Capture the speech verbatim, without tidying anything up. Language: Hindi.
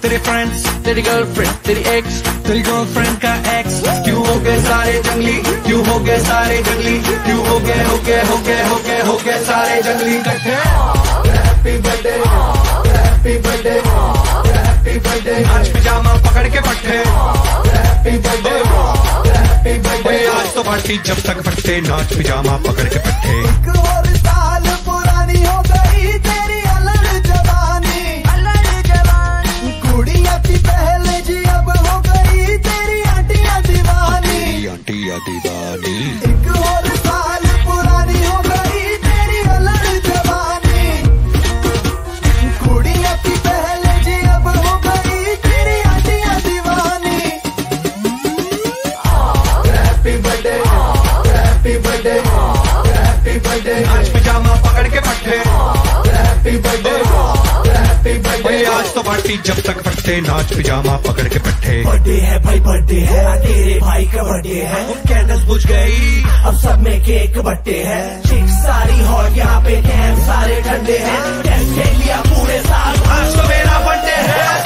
तेरे फ्रेंड्स, तेरी गर्लफ्रेंड, तेरी एक्स, तेरी गर्लफ्रेंड का एक्स, क्यों हो गए सारे जंगली, क्यों हो गए सारे जंगली, क्यों हो गए हो गए हो गए हो गए हो गए सारे जंगली इकट्ठे। Happy birthday, happy birthday, happy birthday, नाच पिजामा पकड़ के पट्टे, हैप्पी बर्थडे, हैप्पी बर्थडे, आज तो पार्टी जब तक फटते, नाच पिजामा पकड़ के पट्टे। एक और साल पुरानी हो गई तेरी अलग जवानी, अलग जवानी, कुड़ियां थी पहले जी अब हो गई तेरी आंटियां दीवानी, आंटियां दीवानी। एक और साल पुरानी हो गई तेरी अलग जवानी, कुड़ियां थी पहले जी अब हो गई तेरी आंटियां दीवानी। Happy birthday, happy birthday, happy birthday, नाच पिजामा पकड़ के पट्टे, हैप्पी बर्थडे, हैप्पी बर्थडे, आज तो पार्टी जब तक फटते, नाच पिजामा पकड़ के पट्टे। बर्थडे है भाई बर्थडे है, तेरे भाई का बर्थडे है, कैंडल्स बुझ गई, अब सब में केक बट्टे है, चिक सारी हॉट यहाँ पे कैंप सारे ठंडे हैं, टेस्ट ले लिया पूरे साल, आज तो मेरा बर्थडे है।